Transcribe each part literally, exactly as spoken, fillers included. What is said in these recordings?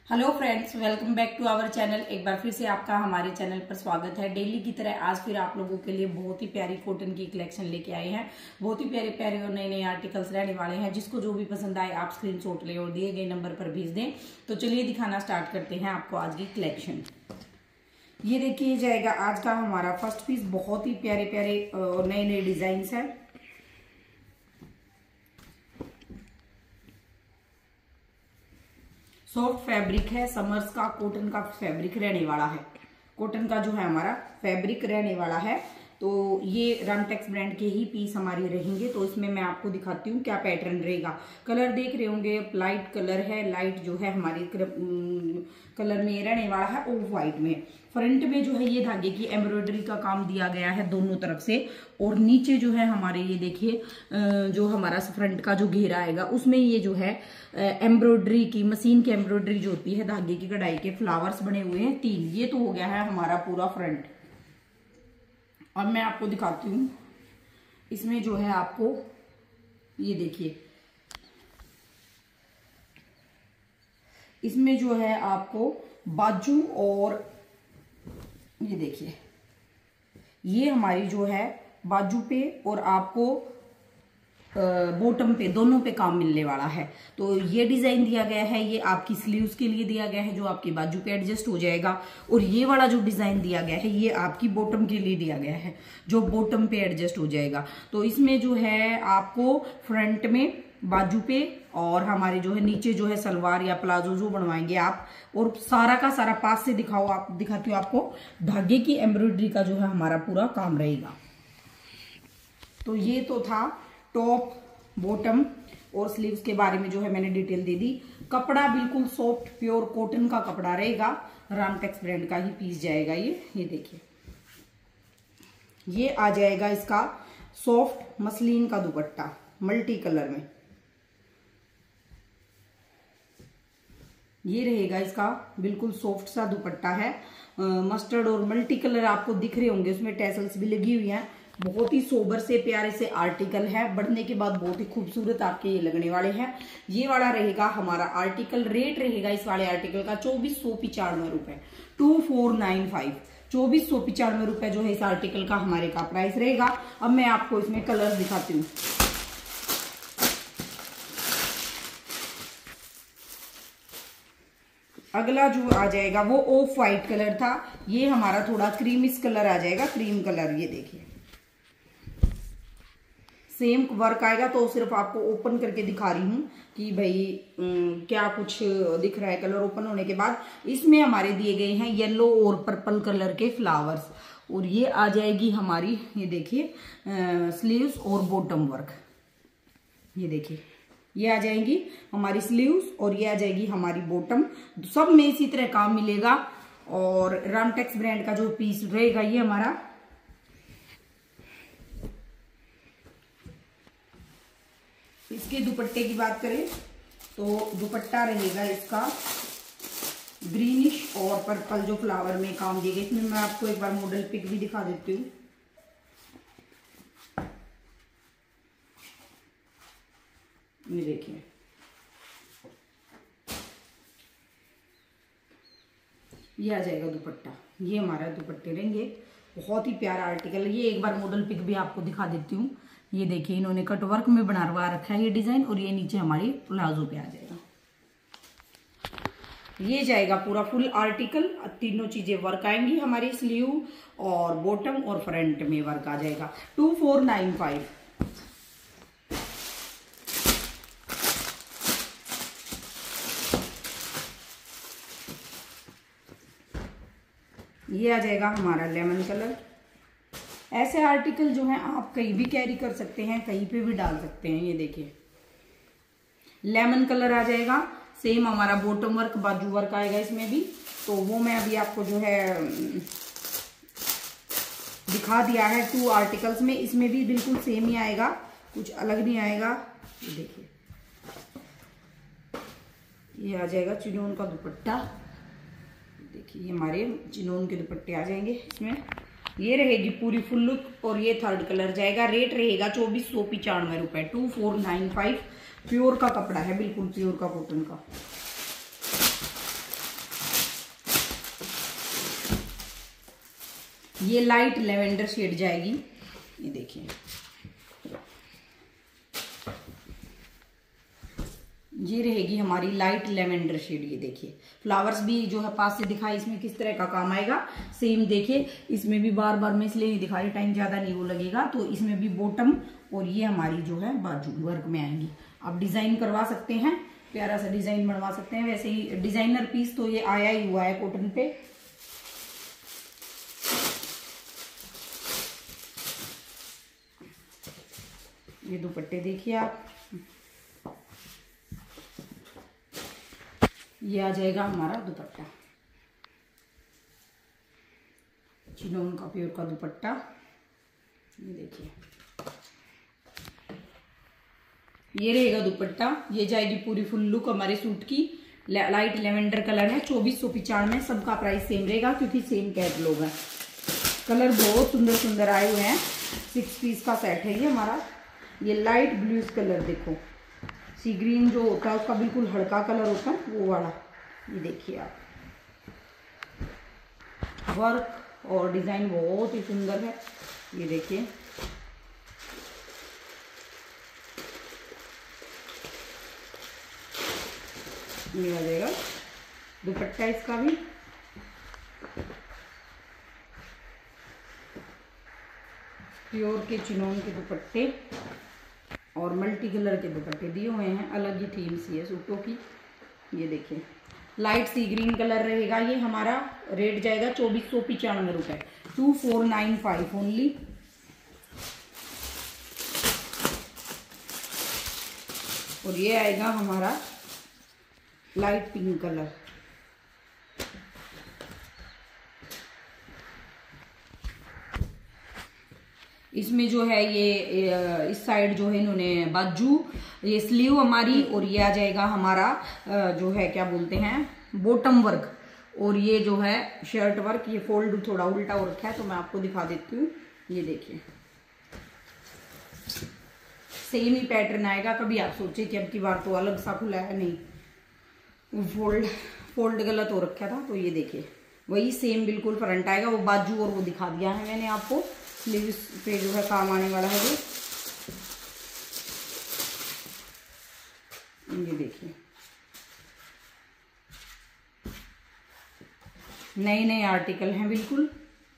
Hello friends, welcome back to our channel. एक बार फिर से आपका हमारे चैनल पर स्वागत है। डेली की तरह आज फिर आप लोगों के लिए बहुत ही प्यारी कॉटन की कलेक्शन लेके आए हैं। बहुत ही प्यारे प्यारे और नए नए आर्टिकल्स रहने वाले हैं। जिसको जो भी पसंद आए आप स्क्रीनशॉट लें और दिए गए नंबर पर भेज दें। तो चलिए दिखाना स्टार्ट करते हैं आपको आज की कलेक्शन। ये देखिए जाएगा आज का हमारा फर्स्ट पीस। बहुत ही प्यारे प्यारे और नए नए डिजाइन है। सॉफ्ट फैब्रिक है, समर्स का कॉटन का फैब्रिक रहने वाला है। कॉटन का जो है हमारा फैब्रिक रहने वाला है। तो ये रामटेक्स ब्रांड के ही पीस हमारे रहेंगे। तो इसमें मैं आपको दिखाती हूँ क्या पैटर्न रहेगा। कलर देख रहे होंगे, लाइट कलर है। लाइट जो है हमारी कलर में रहने वाला है, ऑफ वाइट में। फ्रंट में जो है ये धागे की एम्ब्रॉयडरी का काम दिया गया है दोनों तरफ से। और नीचे जो है हमारे ये देखिए जो हमारा फ्रंट का जो घेरा आएगा उसमें ये जो है एम्ब्रॉयडरी की, मशीन की एम्ब्रॉयडरी जो होती है, धागे की कढ़ाई के फ्लावर्स बने हुए हैं तीन। ये तो हो गया है हमारा पूरा फ्रंट। अब मैं आपको दिखाती हूँ इसमें जो है आपको ये देखिए, इसमें जो है आपको बाजू और ये देखिए ये हमारी जो है बाजू पे और आपको बॉटम पे दोनों पे काम मिलने वाला है। तो ये डिजाइन दिया गया है, ये आपकी स्लीव्स के लिए दिया गया है जो आपकी बाजू पे एडजस्ट हो जाएगा। और ये वाला जो डिजाइन दिया गया है ये आपकी बॉटम के लिए दिया गया है जो बॉटम पे एडजस्ट हो जाएगा। तो इसमें जो है आपको फ्रंट में, बाजू पे और हमारे जो है नीचे जो है सलवार या प्लाजो जो बनवाएंगे आप, और सारा का सारा पास से दिखाओ आप दिखाती हूँ आपको, धागे की एम्ब्रॉयडरी का जो है हमारा पूरा काम रहेगा। तो ये तो था टॉप, बॉटम और स्लीव्स के बारे में जो है मैंने डिटेल दे दी। कपड़ा बिल्कुल सॉफ्ट प्योर कॉटन का कपड़ा रहेगा। रामटेक्स ब्रांड का ही पीस जाएगा ये। ये देखिए ये आ जाएगा इसका सॉफ्ट मसलिन का दुपट्टा मल्टी कलर में। ये रहेगा इसका बिल्कुल सॉफ्ट सा दुपट्टा है। मस्टर्ड और मल्टी कलर आपको दिख रहे होंगे, उसमें टैसल्स भी लगी हुई हैं। बहुत ही सोबर से प्यारे से आर्टिकल है। बढ़ने के बाद बहुत ही खूबसूरत आपके ये लगने वाले हैं। ये वाला रहेगा हमारा आर्टिकल। रेट रहेगा इस वाले आर्टिकल का चौबीस सौ पिचानवे रुपए, टू फोर नाइन फाइव। चौबीस सौ पिचानवे रुपए जो है इस आर्टिकल का हमारे का प्राइस रहेगा। अब मैं आपको इसमें कलर दिखाती हूँ। अगला जो आ जाएगा वो ऑफ वाइट कलर था। ये हमारा थोड़ा क्रीमिश कलर आ जाएगा, क्रीम कलर। ये देखिए सेम वर्क आएगा। तो सिर्फ आपको ओपन करके दिखा रही हूँ कि भाई क्या कुछ दिख रहा है कलर ओपन होने के बाद। इसमें हमारे दिए गए हैं येलो और पर्पल कलर के फ्लावर्स। और ये आ जाएगी हमारी, ये देखिए स्लीव्स और बॉटम वर्क। ये देखिए ये आ जाएगी हमारी स्लीव्स और ये आ जाएगी हमारी बॉटम। सब में इसी तरह काम मिलेगा। और रामटेक्स ब्रांड का जो पीस रहेगा ये हमारा, इसके दुपट्टे की बात करें तो दुपट्टा रहेगा इसका ग्रीनिश और पर्पल जो फ्लावर में काम दिए गए। इसमें मैं आपको एक बार मॉडल पिक भी दिखा देती हूँ। ये देखिए ये आ जाएगा दुपट्टा। ये हमारा दुपट्टे रहेंगे। बहुत ही प्यारा आर्टिकल है ये। एक बार मॉडल पिक भी आपको दिखा देती हूँ। ये देखिए इन्होंने कटवर्क में बनवा रखा है ये डिजाइन। और ये नीचे हमारी प्लाजो पे आ जाएगा। ये जाएगा पूरा फुल आर्टिकल। तीनों चीजें वर्क आएंगी हमारी, स्लीव और बॉटम और फ्रंट में वर्क आ जाएगा। Two four nine five. ये आ जाएगा हमारा लेमन कलर। ऐसे आर्टिकल जो है आप कहीं भी कैरी कर सकते हैं, कहीं पे भी डाल सकते हैं। ये देखिए लेमन कलर आ जाएगा। सेम हमारा बॉटम वर्क, बाजू वर्क आएगा इसमें भी। तो वो मैं अभी आपको जो है दिखा दिया है टू आर्टिकल्स में। इसमें भी बिल्कुल सेम ही आएगा, कुछ अलग नहीं आएगा। ये देखिए ये आ जाएगा चिनोन का दुपट्टा। देखिए हमारे चिनोन के दुपट्टे आ जाएंगे इसमें। ये रहेगी पूरी फुल लुक और ये थर्ड कलर जाएगा। रेट रहेगा चौबीस सौ पिचानवे रुपए, two four nine five. Pure का कपड़ा है, बिल्कुल प्योर का कॉटन का। ये लाइट लेवेंडर शेड जाएगी, ये देखिए। ये रहेगी हमारी लाइट लेवेंडर शेड, ये देखिए। फ्लावर्स भी जो है पास से दिखाई, इसमें किस तरह का काम आएगा सेम देखिए। इसमें भी बार बार मैं इसलिए नहीं दिखा रही, टाइम ज्यादा नहीं वो लगेगा। तो इसमें भी बॉटम और ये हमारी जो है बाजू वर्क में आएंगी। आप डिजाइन करवा सकते हैं, प्यारा सा डिजाइन बनवा सकते हैं। वैसे ही डिजाइनर पीस तो ये आया ही हुआ है कॉटन पे। ये दुपट्टे देखिए आप, ये आ जाएगा हमारा दुपट्टा, चिनोन का प्योर का दुपट्टा, ये देखिए। ये रहेगा दुपट्टा, ये जाएगी पूरी फुल लुक हमारे सूट की। लाइट लेवेंडर कलर है, चौबीस सौ पिचानवे। सबका प्राइस सेम रहेगा क्योंकि सेम कैटलॉग है। कलर बहुत सुंदर सुंदर आए हुए हैं। सिक्स पीस का सेट है ये हमारा। ये लाइट ब्लू कलर देखो, सी ग्रीन जो होता है उसका बिल्कुल हल्का कलर होता है वो वाला। ये देखिए आप, वर्क और डिजाइन बहुत ही सुंदर है। ये देखिए, ये आ जाएगा दुपट्टा इसका भी। प्योर के चिनोन के दुपट्टे और मल्टी कलर के दुपट्टे दिए हुए हैं, अलग ही थीम सी है सूटों की। ये देखिए, लाइट सी ग्रीन कलर रहेगा। ये हमारा रेट जाएगा चौबीस सौ पिचानवे रुपए, two four nine five only. और ये आएगा हमारा लाइट पिंक कलर। इसमें जो है ये इस साइड जो है इन्होंने बाजू, ये स्लीव हमारी, और ये आ जाएगा हमारा जो है क्या बोलते हैं बॉटम वर्क, और ये जो है शर्ट वर्क। ये फोल्ड थोड़ा उल्टा हो रखा है तो मैं आपको दिखा देती हूँ। ये देखिए, सेम ही पैटर्न आएगा। कभी आप सोचे कि अब की बार तो अलग सा खुला है, नहीं, फोल्ड फोल्ड गलत हो रखा था। तो ये देखिए, वही सेम बिल्कुल फ्रंट आएगा। वो बाजू और वो दिखा दिया है मैंने आपको। स्लीव्स पे जो है काम आने वाला है वो। ये देखिए, नए नए आर्टिकल हैं बिल्कुल।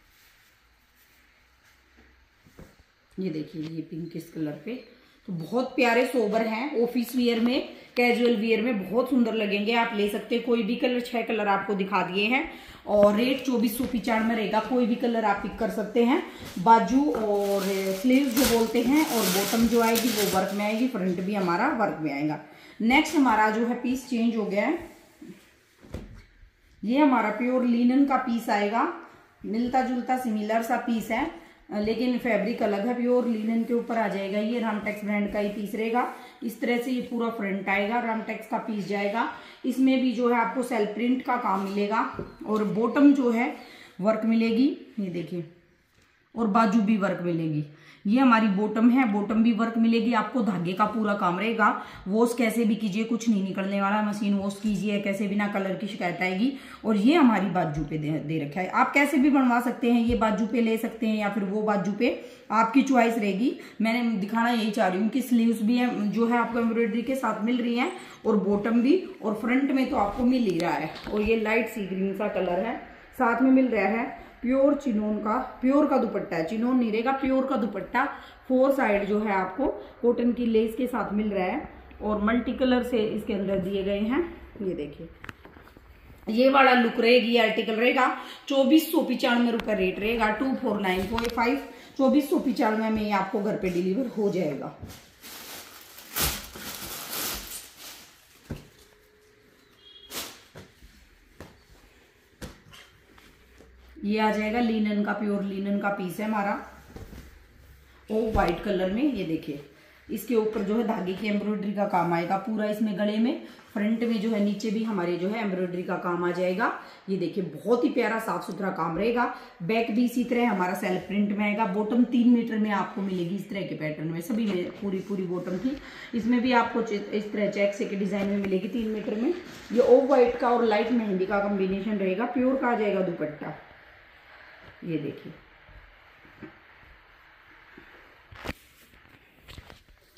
ये देखिए, ये पिंक इस कलर पे तो बहुत प्यारे सोबर हैं। ऑफिस वियर में, कैजुअल वियर में बहुत सुंदर लगेंगे। आप ले सकते हैं कोई भी कलर। छह कलर आपको दिखा दिए हैं और रेट चौबीस सौ पिचानवे रहेगा। कोई भी कलर आप पिक कर सकते हैं। बाजू और स्लीव जो बोलते हैं, और बॉटम जो आएगी वो वर्क में आएगी, फ्रंट भी हमारा वर्क में आएगा। नेक्स्ट हमारा जो है पीस चेंज हो गया है। ये हमारा प्योर लिनन का पीस आएगा। मिलता जुलता सिमिलर सा पीस है लेकिन फैब्रिक अलग है। प्योर लिनन के ऊपर आ जाएगा। ये रामटेक्स ब्रांड का ही पीस रहेगा। इस तरह से ये पूरा फ्रंट आएगा, रामटेक्स का पीस जाएगा। इसमें भी जो है आपको सेल्फ प्रिंट का काम मिलेगा और बॉटम जो है वर्क मिलेगी, ये देखिए, और बाजू भी वर्क मिलेगी। ये हमारी बॉटम है, बॉटम भी वर्क मिलेगी आपको। धागे का पूरा काम रहेगा। वॉश कैसे भी कीजिए, कुछ नहीं निकलने वाला। मशीन वॉश कीजिए कैसे भी ना, कलर की शिकायत आएगी। और ये हमारी बाजू पे दे, दे रखा है। आप कैसे भी बनवा सकते हैं, ये बाजू पे ले सकते हैं या फिर वो बाजू पे, आपकी चॉइस रहेगी। मैंने दिखाना यही चाह रही हूँ कि स्लीव्स भी है जो है आपको एम्ब्रॉयडरी के साथ मिल रही है, और बॉटम भी, और फ्रंट में तो आपको मिल ही रहा है। और ये लाइट सी ग्रीन सा कलर है, साथ में मिल रहा है प्योर चिनोन का, प्योर का दुपट्टा है, चिनोन नहीं रहेगा, प्योर का दुपट्टा। फोर साइड जो है आपको कॉटन की लेस के साथ मिल रहा है, और मल्टी कलर से इसके अंदर दिए गए हैं। ये देखिए, ये वाला लुक रहेगी, आर्टिकल रहेगा। चौबीस सौ पिचानवे रुपए रेट रहेगा, two four nine four five चौबीस सौ पिचानवे में ये आपको घर पे डिलीवर हो जाएगा। ये आ जाएगा लिनन का, प्योर लिनन का पीस है हमारा, ओ व्हाइट कलर में। ये देखिए, इसके ऊपर जो है धागे की एम्ब्रॉयडरी का काम आएगा पूरा। इसमें गले में, फ्रंट में जो है, नीचे भी हमारे जो है एम्ब्रॉयडरी का काम आ जाएगा। ये देखिए, बहुत ही प्यारा साफ सुथरा काम रहेगा। बैक भी इसी तरह हमारा सेल्फ प्रिंट में आएगा। बॉटम तीन मीटर में आपको मिलेगी इस तरह के पैटर्न में, सभी में पूरी पूरी बॉटम थी। इसमें भी आपको इस तरह चेक से के डिजाइन में मिलेगी तीन मीटर में। ये ऑफ व्हाइट का और लाइट मेहंदी का कॉम्बिनेशन रहेगा। प्योर का आ जाएगा दुपट्टा। ये देखिए,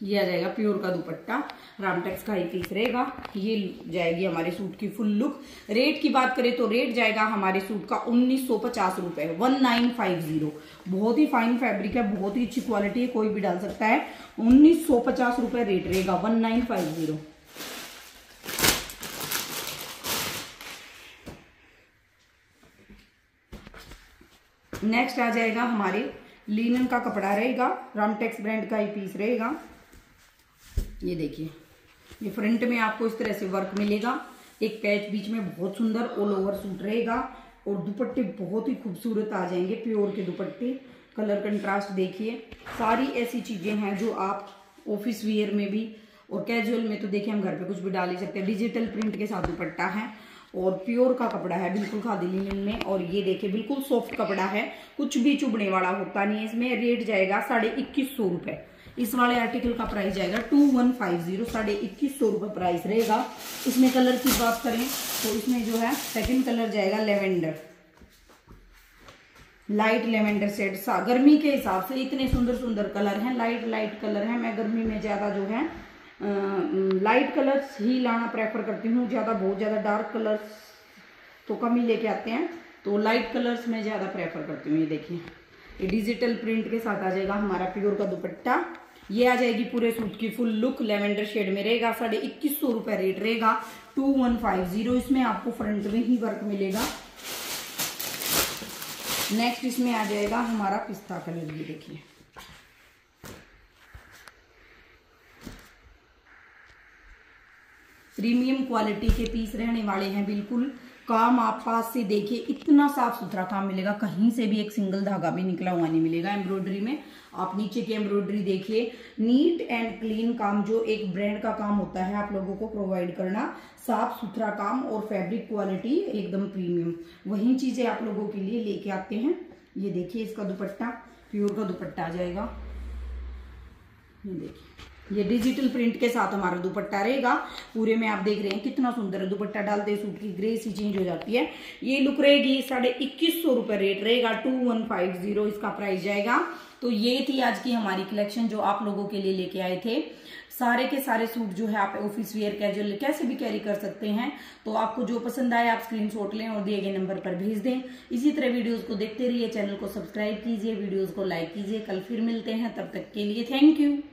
ये आ जाएगा प्योर का दुपट्टा, रामटेक्स का ही पीस रहेगा। ये जाएगी हमारे सूट की फुल लुक। रेट की बात करें तो रेट जाएगा हमारे सूट का उन्नीस सौ पचास रुपए, वन नाइन फाइव जीरो। बहुत ही फाइन फैब्रिक है, बहुत ही अच्छी क्वालिटी है, कोई भी डाल सकता है। उन्नीस सौ पचास रुपए रेट रहेगा, one nine five zero. Next आ जाएगा हमारे लिनन का कपड़ा रहेगा, रामटेक्स ब्रांड का ही पीस रहेगा। ये देखिए, ये फ्रंट में आपको इस तरह से वर्क मिलेगा, एक पैच बीच में, बहुत सुंदर ऑल ओवर सूट रहेगा। और दुपट्टे बहुत ही खूबसूरत आ जाएंगे, प्योर के दुपट्टे। कलर कंट्रास्ट देखिए, सारी ऐसी चीजें हैं जो आप ऑफिस वियर में भी और कैजुअल में तो देखिए हम घर पे कुछ भी डाल ही सकते हैं। डिजिटल प्रिंट के साथ दुपट्टा है और प्योर का कपड़ा है, बिल्कुल खादी लिनन में। और ये देखिए बिल्कुल सॉफ्ट कपड़ा है, कुछ भी चुभने वाला होता नहीं है। इसमें रेट जाएगा साढ़े इक्कीस सौ रुपए। इस वाले आर्टिकल का प्राइस जाएगा टू वन फाइव जीरो, साढ़े इक्कीस सौ रुपए प्राइस रहेगा। इसमें कलर की बात करें तो इसमें जो है सेकंड कलर जाएगा लेवेंडर, लाइट लेवेंडर शेड। गर्मी के हिसाब से इतने सुंदर सुंदर कलर हैं, लाइट लाइट कलर हैं। मैं गर्मी में ज्यादा जो है लाइट कलर्स ही लाना प्रेफर करती हूँ, ज्यादा बहुत ज्यादा डार्क कलर्स तो कम ही लेके आते हैं, तो लाइट कलर्स में ज्यादा प्रेफर करती हूँ। ये देखिए, ये डिजिटल प्रिंट के साथ आ जाएगा हमारा प्योर का दुपट्टा। ये आ जाएगी पूरे सूट की फुल लुक, लेवेंडर शेड में रहेगा, साढ़े इक्कीस सौ रुपए रेट रहेगा, टू वन फाइव जीरो। इसमें आपको फ्रंट में ही वर्क मिलेगा। नेक्स्ट इसमें आ जाएगा हमारा पिस्ता कलर। ये देखिए, प्रीमियम क्वालिटी के पीस रहने वाले हैं, बिल्कुल काम आप पास से देखिए, इतना साफ सुथरा काम मिलेगा, कहीं से भी एक सिंगल धागा भी निकला हुआ नहीं मिलेगा एम्ब्रॉयडरी में। आप नीचे की एम्ब्रॉयडरी देखिए, नीट एंड क्लीन काम जो एक ब्रांड का काम होता है आप लोगों को प्रोवाइड करना, साफ सुथरा काम और फैब्रिक क्वालिटी एकदम प्रीमियम, वही चीजें आप लोगों के लिए लेके आते हैं। ये देखिए, इसका दुपट्टा प्योर का दुपट्टा आ जाएगा। ये देखिए, ये डिजिटल प्रिंट के साथ हमारा दुपट्टा रहेगा। पूरे में आप देख रहे हैं कितना सुंदर है, दुपट्टा डालते सूट की ग्रेस ही चेंज हो जाती है। ये लुक रहेगी, साढ़े इक्कीस सौ रुपए रेट रहेगा, टू वन फाइव जीरो इसका प्राइस जाएगा। तो ये थी आज की हमारी कलेक्शन जो आप लोगों के लिए लेके आए थे। सारे के सारे सूट जो है आप ऑफिस वेयर कैजुअल कैसे भी कैरी कर सकते हैं। तो आपको जो पसंद आए आप स्क्रीनशॉट लें और दिए गए नंबर पर भेज दें। इसी तरह वीडियोस को देखते रहिए, चैनल को सब्सक्राइब कीजिए, वीडियोस को लाइक कीजिए। कल फिर मिलते हैं, तब तक के लिए थैंक यू।